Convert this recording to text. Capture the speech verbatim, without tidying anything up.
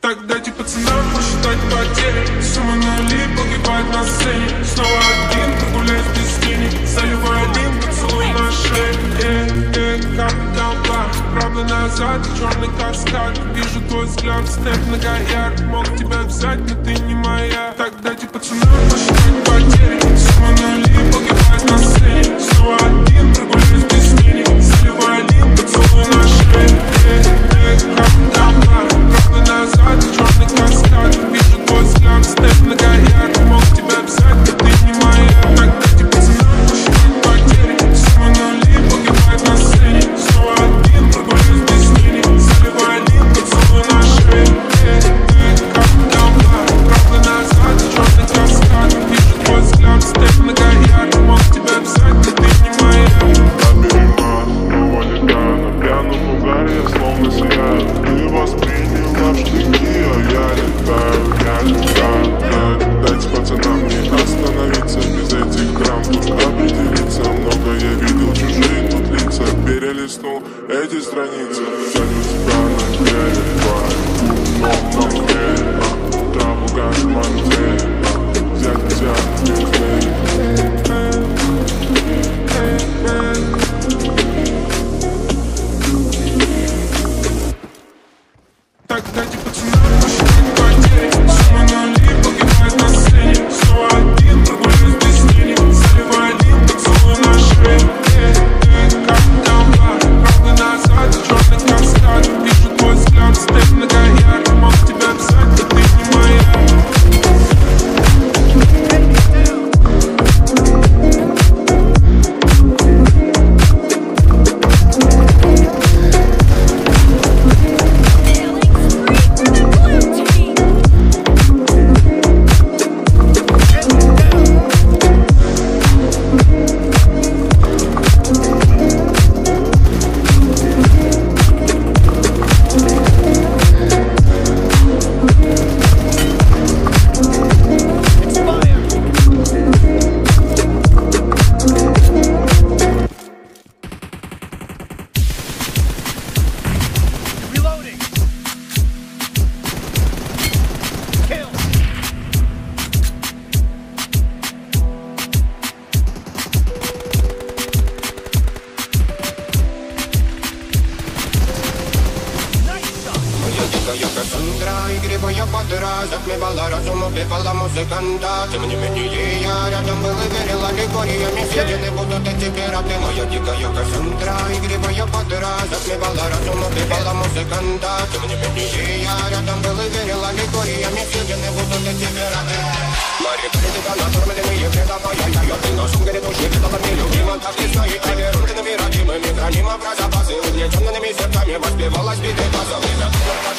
Так дайте пацанам посчитать потери. Сумма нули погибает на сцене. Снова один, прогуляюсь без тени. Заливаю один поцелуй на шее. Э, э, как толпа, правда назад, черный каскад. Вижу твой взгляд, степ многоярд. Мог тебя взять, но ты не моя. Так дайте пацанам посчитать потери. Сумма нули погибает на сцене. Снова один, прогуляюсь без тени. Заливаю один поцелуй на шее. Э, э, как толпа, правда назад, черный каскад. Вижу твой взгляд, степ многоярд. Мог тебя взять, но ты не моя. Так дайте пацанам посчитать потери. Сумма нули погибает на сцене. Снова один, прогуляюсь без тени. Заливаю один поцелуй на шее. Э, э, как толпа, правда назад, черный каскад. Вижу твой взгляд, степ многоярд. Мог тебя взять, но ты не моя. Набери нас, его не да. На пьяном угаре я словно сияю. Ты восприняла в штыки, а я летаю, я летаю. Дайте пацанам не остановиться. Без этих драм тут определиться. Много я видел, чужие тут лица. Перелистнул эти страницы. Взяли тебя на деле, но на мне траву гашет мантель. Взять тебя не успею. Так дайте пацанам посчитать потери. Сумма нули погибает на сцене. Снова один, прогуляюсь без тени. Заливаю один поцелуй на шее. Э, э, как толпа, правда назад, черный каскад. Вижу твой взгляд, степ многоярд. Мог тебя взять, но ты не моя. Дикая Кассандра, игривая подра, затмевала разум, убивала музыканта. Тем не менее я рядом был и верил аллегориями. Съедены будут эти пираты. Моя дикая Кассандра, игривая подра, затмевала разум, убивала музыканта. Тем не менее я рядом был и верил аллегориями. Съедены будут эти пираты. Мария, тебя накормленные предавая. Я ты на шум горит уши, видала нелюбима. Так и стоит, а верунками родимыми, хранима про запасы. Увлеченными сердцами воспевалась биты.